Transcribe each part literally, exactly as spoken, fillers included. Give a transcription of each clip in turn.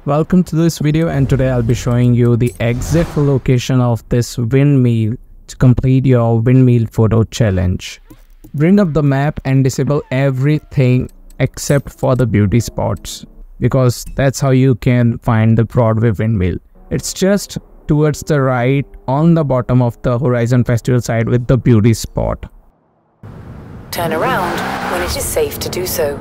Welcome to this video, and today I'll be showing you the exact location of this windmill to complete your windmill photo challenge. Bring up the map and disable everything except for the beauty spots, because that's how you can find the Broadway windmill. It's just towards the right on the bottom of the Horizon Festival side with the beauty spot. Turn around when it is safe to do so.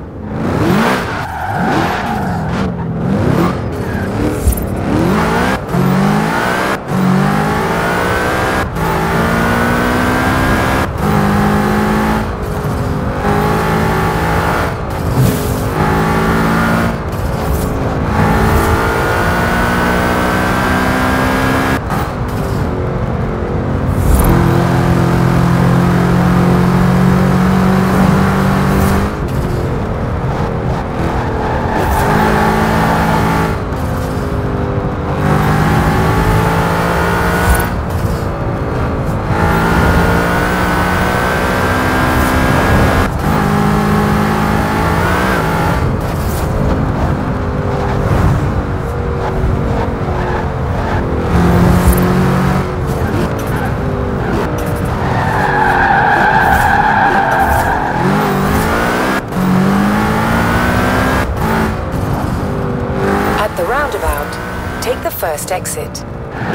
Roundabout, take the first exit.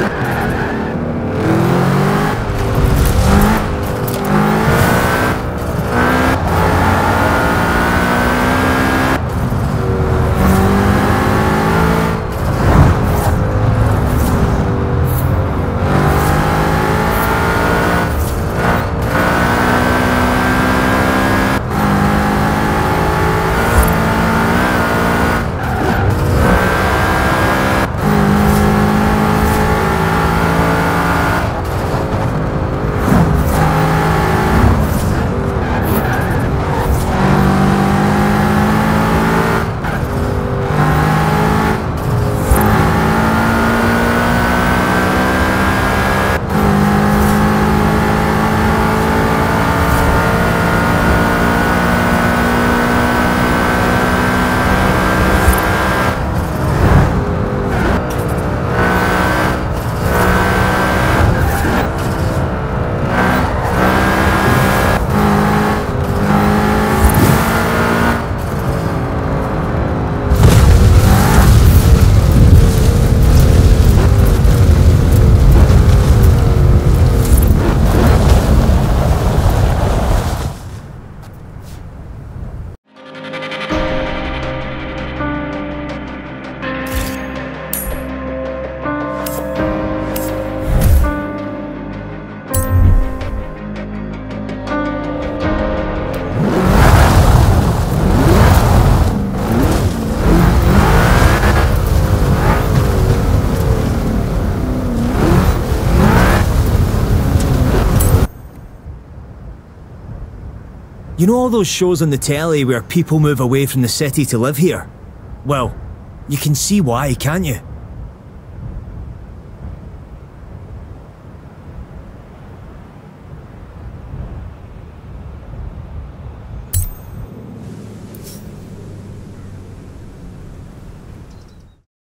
You know all those shows on the telly where people move away from the city to live here? Well, you can see why, can't you?